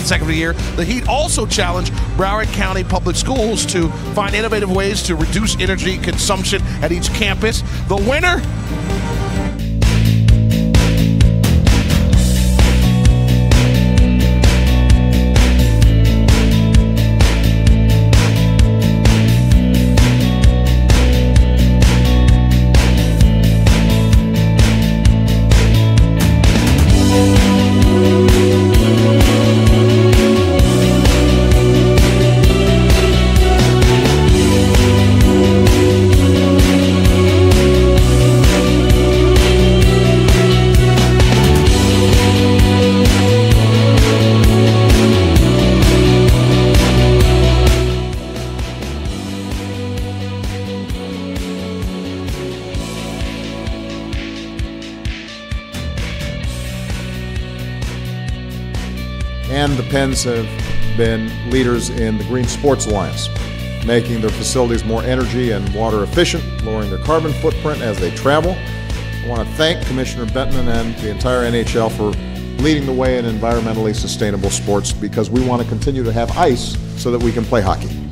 consecutive year. The Heat also challenged Broward County Public Schools to find innovative ways to reduce energy consumption at each campus. The winner? And the Penns have been leaders in the Green Sports Alliance, making their facilities more energy and water efficient, lowering their carbon footprint as they travel. I want to thank Commissioner Bettman and the entire NHL for leading the way in environmentally sustainable sports, because we want to continue to have ice so that we can play hockey.